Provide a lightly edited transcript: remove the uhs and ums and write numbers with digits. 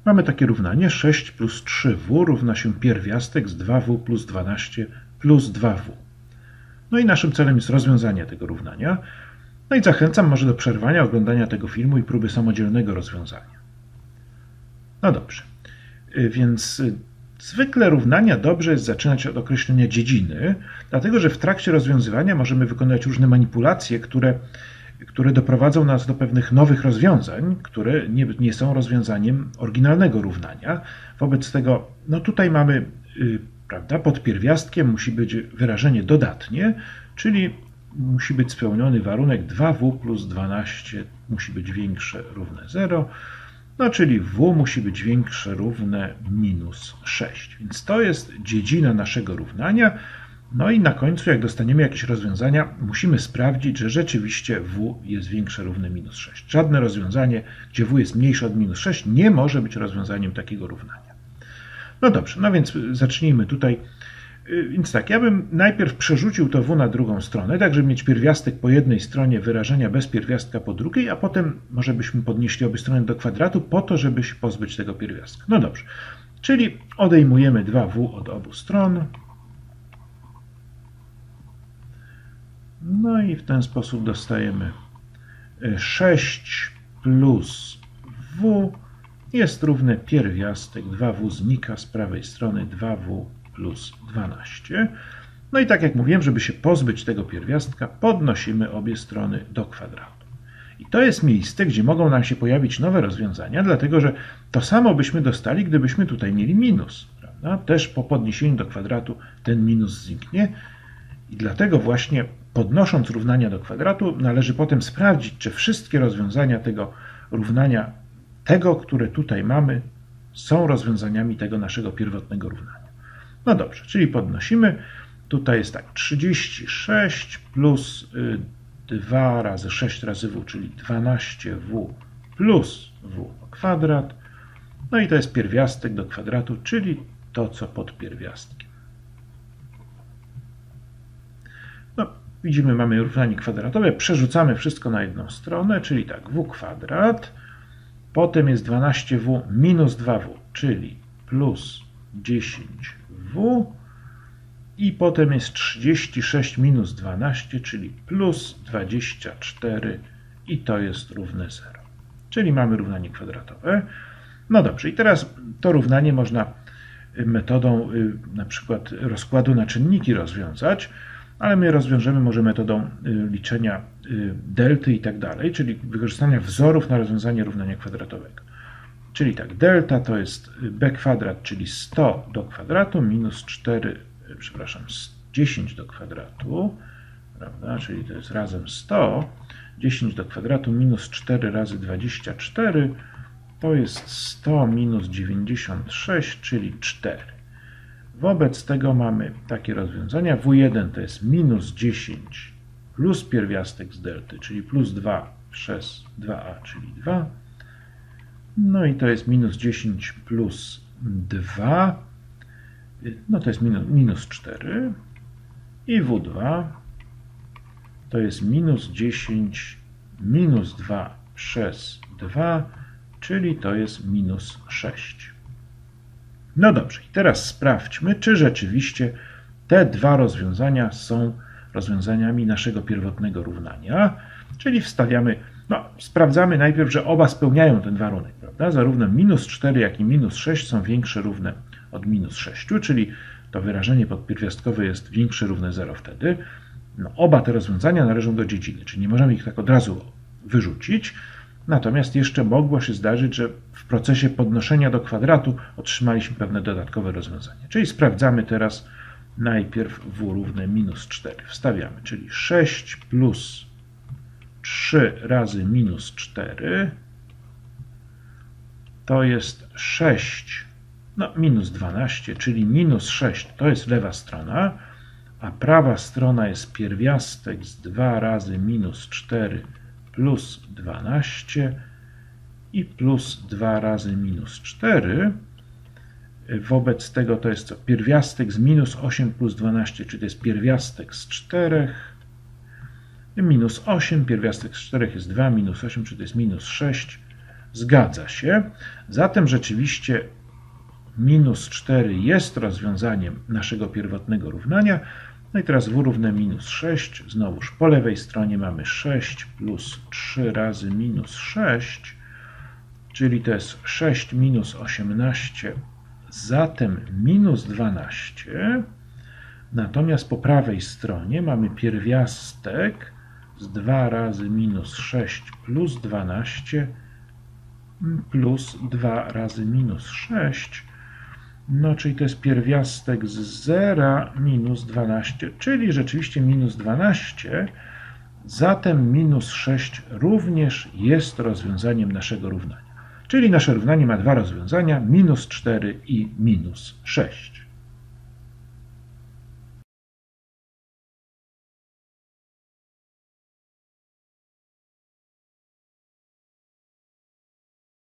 Mamy takie równanie 6 plus 3w równa się pierwiastek z 2w plus 12 plus 2w. No i naszym celem jest rozwiązanie tego równania. No i zachęcam może do przerwania, oglądania tego filmu i próby samodzielnego rozwiązania. No dobrze, więc zwykle równania dobrze jest zaczynać od określenia dziedziny, dlatego że w trakcie rozwiązywania możemy wykonywać różne manipulacje, które doprowadzą nas do pewnych nowych rozwiązań, które nie są rozwiązaniem oryginalnego równania. Wobec tego, no tutaj mamy, prawda, pod pierwiastkiem musi być wyrażenie dodatnie, czyli musi być spełniony warunek 2w plus 12 musi być większe równe 0, no czyli w musi być większe równe minus 6. Więc to jest dziedzina naszego równania. No i na końcu, jak dostaniemy jakieś rozwiązania, musimy sprawdzić, że rzeczywiście w jest większe równe minus 6. Żadne rozwiązanie, gdzie w jest mniejsze od minus 6, nie może być rozwiązaniem takiego równania. No dobrze, no więc zacznijmy tutaj. Więc tak, ja bym najpierw przerzucił to w na drugą stronę, tak żeby mieć pierwiastek po jednej stronie, wyrażenia bez pierwiastka po drugiej, a potem może byśmy podnieśli obie strony do kwadratu po to, żeby się pozbyć tego pierwiastka. No dobrze, czyli odejmujemy 2w od obu stron. No i w ten sposób dostajemy 6 plus w jest równe pierwiastek, 2w znika z prawej strony, 2w plus 12. No i tak jak mówiłem, żeby się pozbyć tego pierwiastka, podnosimy obie strony do kwadratu. I to jest miejsce, gdzie mogą nam się pojawić nowe rozwiązania, dlatego że to samo byśmy dostali, gdybyśmy tutaj mieli minus, prawda? Też po podniesieniu do kwadratu ten minus zniknie i dlatego właśnie podnosząc równania do kwadratu należy potem sprawdzić, czy wszystkie rozwiązania tego równania, które tutaj mamy, są rozwiązaniami tego naszego pierwotnego równania. No dobrze, czyli podnosimy. Tutaj jest tak, 36 plus 2 razy 6 razy w, czyli 12w plus w kwadrat. No i to jest pierwiastek do kwadratu, czyli to, co pod pierwiastkiem. No, widzimy, mamy równanie kwadratowe. Przerzucamy wszystko na jedną stronę, czyli tak, w kwadrat. Potem jest 12w minus 2w, czyli plus 10w. I potem jest 36 minus 12, czyli plus 24 i to jest równe 0. Czyli mamy równanie kwadratowe. No dobrze, i teraz to równanie można metodą na przykład rozkładu na czynniki rozwiązać, ale my rozwiążemy może metodą liczenia delty i tak dalej, czyli wykorzystania wzorów na rozwiązanie równania kwadratowego. Czyli tak, delta to jest b kwadrat, czyli 100 do kwadratu minus 10 do kwadratu, prawda? Czyli to jest razem 100, 10 do kwadratu minus 4 razy 24, to jest 100 minus 96, czyli 4. Wobec tego mamy takie rozwiązania. W1 to jest minus 10 plus pierwiastek z delty, czyli plus 2 przez 2a, czyli 2. No i to jest minus 10 plus 2, no to jest minus 4. I W2 to jest minus 10 minus 2 przez 2, czyli to jest minus 6. No dobrze, i teraz sprawdźmy, czy rzeczywiście te dwa rozwiązania są rozwiązaniami naszego pierwotnego równania, czyli sprawdzamy najpierw, że oba spełniają ten warunek, prawda? Zarówno minus 4, jak i minus 6 są większe równe od minus 6, czyli to wyrażenie podpierwiastkowe jest większe równe 0 wtedy. No, oba te rozwiązania należą do dziedziny, czyli nie możemy ich tak od razu wyrzucić. Natomiast jeszcze mogło się zdarzyć, że w procesie podnoszenia do kwadratu otrzymaliśmy pewne dodatkowe rozwiązanie. Czyli sprawdzamy teraz najpierw w równe minus 4. Wstawiamy, czyli 6 plus 3 razy minus 4 to jest 6, no minus 12, czyli minus 6 to jest lewa strona, a prawa strona jest pierwiastek z 2 razy minus 4 plus 12 i plus 2 razy minus 4. Wobec tego to jest co? Pierwiastek z minus 8 plus 12, czyli to jest pierwiastek z 4. Minus 8, pierwiastek z 4 jest 2, minus 8, czyli to jest minus 6. Zgadza się. Zatem rzeczywiście minus 4 jest rozwiązaniem naszego pierwotnego równania. No i teraz w równe minus 6. Znowuż po lewej stronie mamy 6 plus 3 razy minus 6, czyli to jest 6 minus 18, zatem minus 12. Natomiast po prawej stronie mamy pierwiastek z 2 razy minus 6 plus 12 plus 2 razy minus 6. No, czyli to jest pierwiastek z 0 minus 12, czyli rzeczywiście minus 12. Zatem minus 6 również jest rozwiązaniem naszego równania. Czyli nasze równanie ma dwa rozwiązania, minus 4 i minus 6.